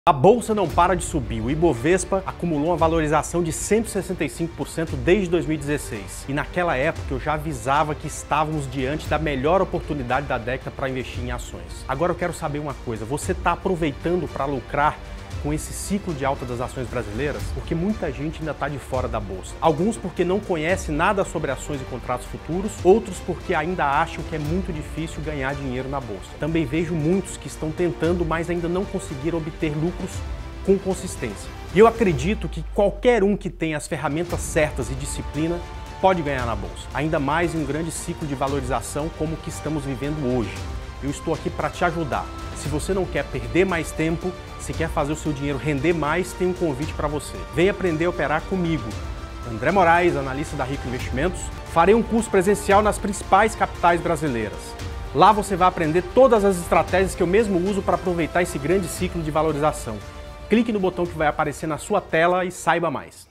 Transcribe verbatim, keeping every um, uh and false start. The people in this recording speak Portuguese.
A bolsa não para de subir. O Ibovespa acumulou uma valorização de cento e sessenta e cinco por cento desde dois mil e dezesseis. E naquela época eu já avisava que estávamos diante da melhor oportunidade da década para investir em ações. Agora eu quero saber uma coisa, você está aproveitando para lucrar com esse ciclo de alta das ações brasileiras? Porque muita gente ainda está de fora da bolsa. Alguns porque não conhecem nada sobre ações e contratos futuros, outros porque ainda acham que é muito difícil ganhar dinheiro na bolsa. Também vejo muitos que estão tentando, mas ainda não conseguiram obter lucros com consistência. E eu acredito que qualquer um que tenha as ferramentas certas e disciplina pode ganhar na bolsa. Ainda mais em um grande ciclo de valorização como o que estamos vivendo hoje. Eu estou aqui para te ajudar. Se você não quer perder mais tempo, se quer fazer o seu dinheiro render mais, tem um convite para você. Vem aprender a operar comigo. André Moraes, analista da Rico Investimentos. Farei um curso presencial nas principais capitais brasileiras. Lá você vai aprender todas as estratégias que eu mesmo uso para aproveitar esse grande ciclo de valorização. Clique no botão que vai aparecer na sua tela e saiba mais.